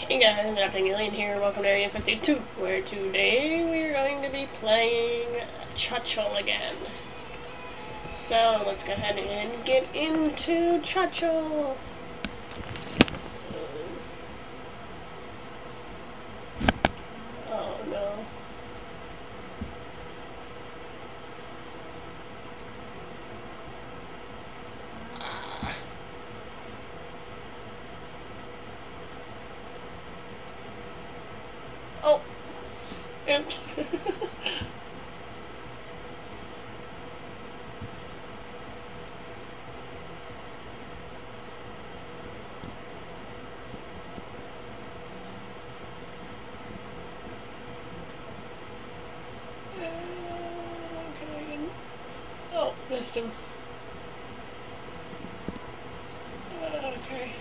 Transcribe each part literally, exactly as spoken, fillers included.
Hey guys, Captain Elaine here, welcome to Area fifty-two, where today we're going to be playing Chacho again. So, let's go ahead and get into Chacho! Oh no. Oh! Oops. Oh, missed him. Okay.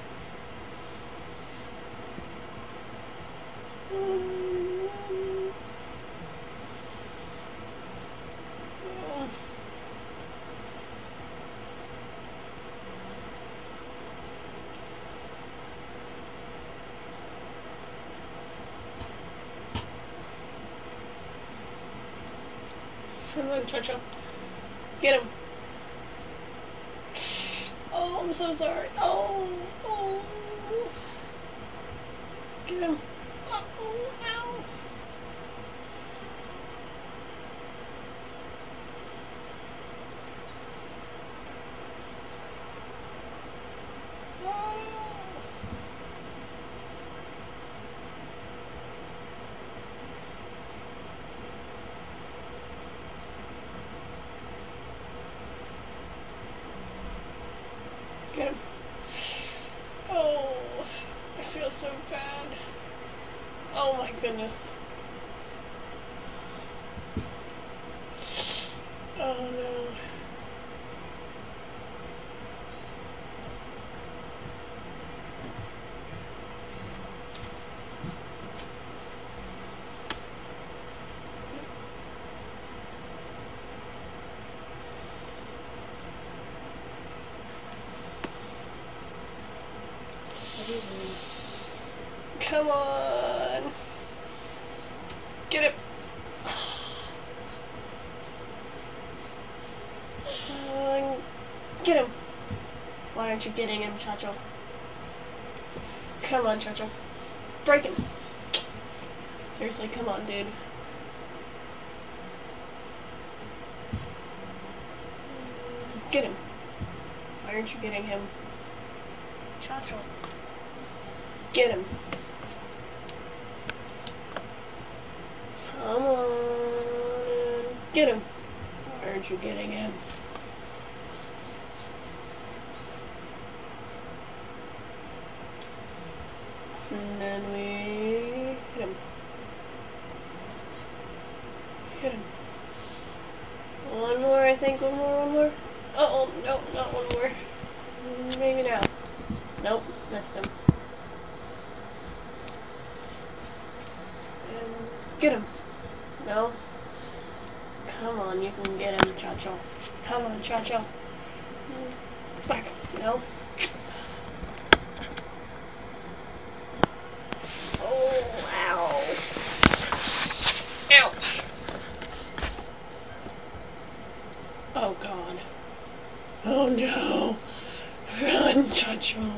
Come on, Chacho. Get him. Oh, I'm so sorry. Oh, oh. Get him. Oh, ow. Get him. Oh, I feel so bad. Oh my goodness. Oh no. Come on. Get it. Uh, get him. Why aren't you getting him, Chacho? Come on, Chacho. Break him. Seriously, come on, dude. Get him. Why aren't you getting him? Chacho. Get him. Come on. Get him. Why aren't you getting him? And then we hit him. Hit him. One more, I think. One more, one more. Uh oh, no, not one more. Maybe now. Nope, missed him. And get him. No. Come on, you can get him, Chacho. Come on, Chacho. Back. No. Oh, ow. Ouch. Oh, God. Oh, no. Run, Chacho.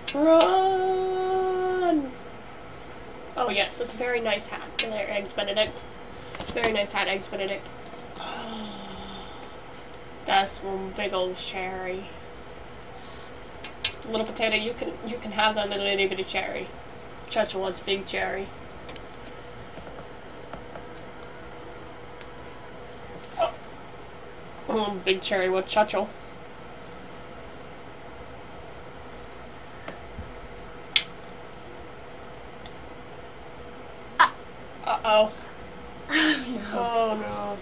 Run. Oh, yes, that's a very nice hat. There, Eggs Benedict. Very nice hat, Eggs Benedict. That's one big old cherry. Little potato, you can you can have that little itty bitty cherry. Chacho wants big cherry. Oh, oh big cherry with Chacho. Ah. Uh oh. No. Oh no.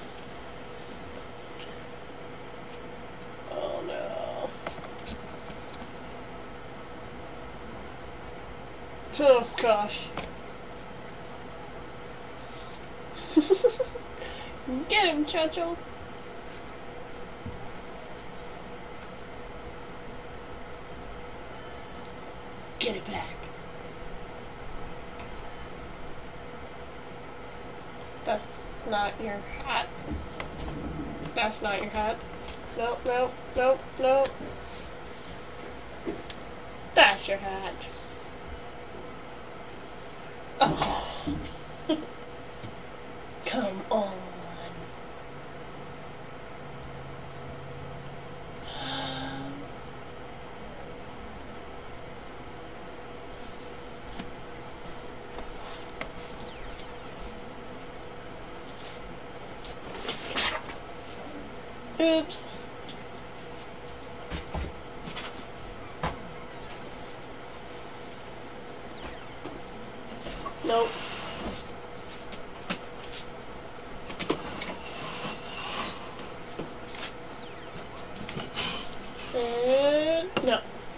Oh no. Oh gosh. Get him, Chacho. Get it back. That's not your hat. That's not your hat. Nope, nope, nope, nope. That's your hat. Oh. Come on. Oops. Nope. And no.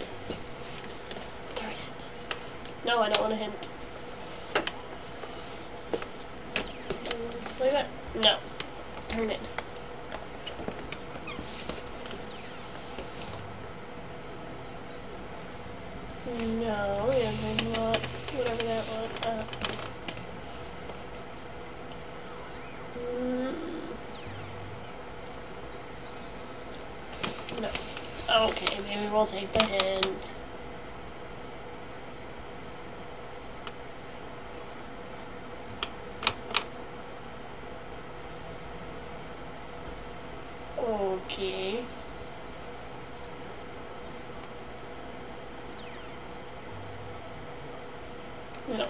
Darn it. No, I don't want a hint. Like that? No. Darn it. No, yeah, what, whatever that was. Uh, mm, no. Okay, maybe we'll take the hint. Okay. No.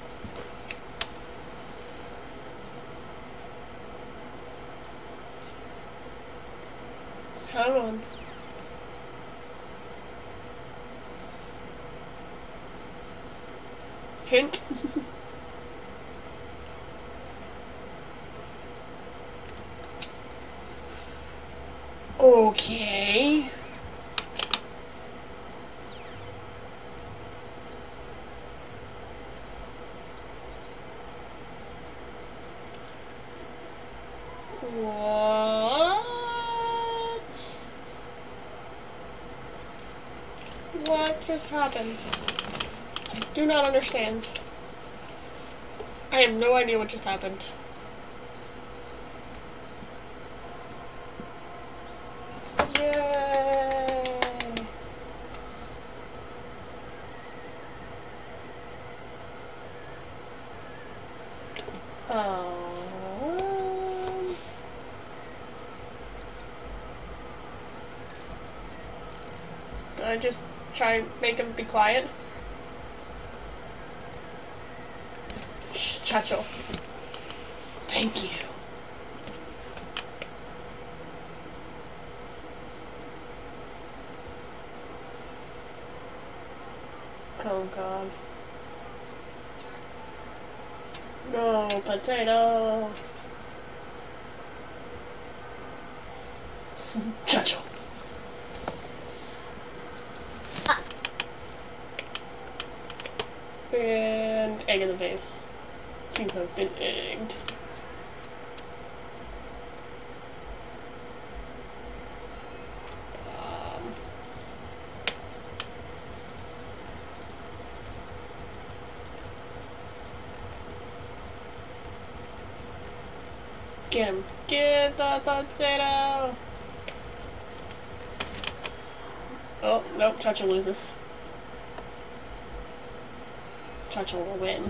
Come on. Hint. Okay. What? What just happened? I do not understand. I have no idea what just happened. Yay! Um, did I just try and make him be quiet? Shh, Chacho. Thank you. Oh god. No, potato. Chacho. Ah. And egg in the face. You have been egged. Um. Get him. Get the potato! Oh, nope, Chacho loses. Chacho will win.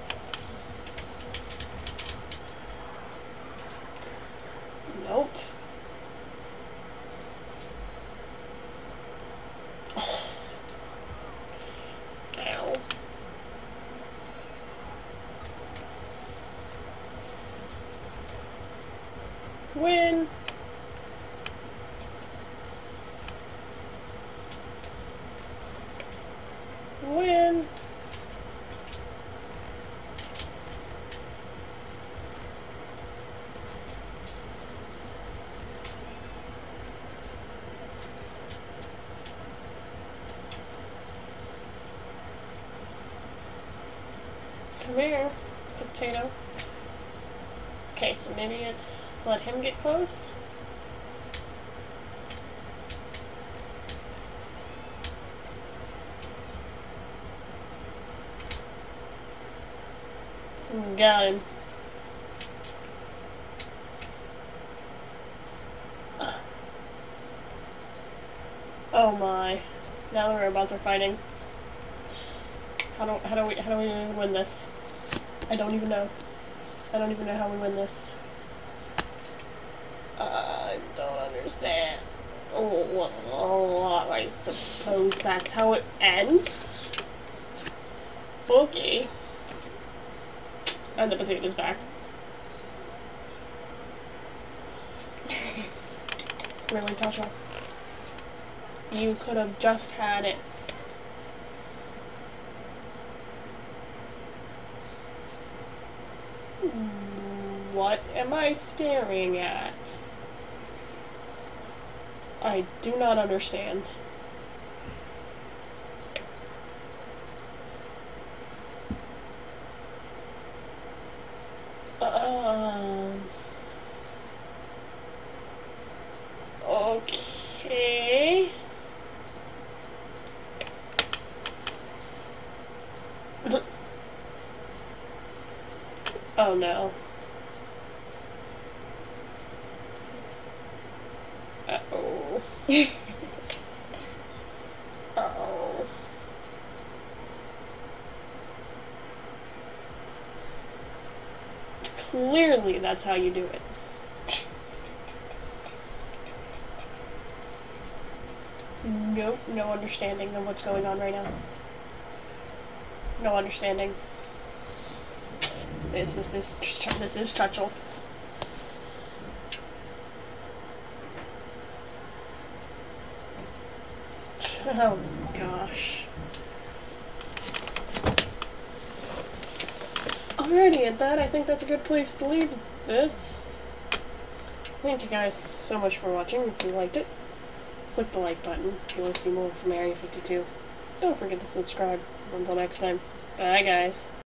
Nope. Oh. Ow. Win. Win. Come here, potato. Okay, so maybe it's let him get close. Got him. Oh my. Now the robots are fighting. How do, how do we, how do we win this? I don't even know. I don't even know how we win this. I don't understand. Oh, oh, I suppose that's how it ends? Okay. And the potato's back. Really, Tasha? You could have just had it. What am I staring at? I do not understand. Um. Okay. Oh no. Uh-oh. Uh-oh. Clearly that's how you do it. Nope, no understanding of what's going on right now. No understanding. This, this is, this is Churchill. Oh gosh. Alrighty, at that, I think that's a good place to leave this. Thank you guys so much for watching. If you liked it, click the like button if you want to see more from Area fifty-two. Don't forget to subscribe. Until next time, bye guys.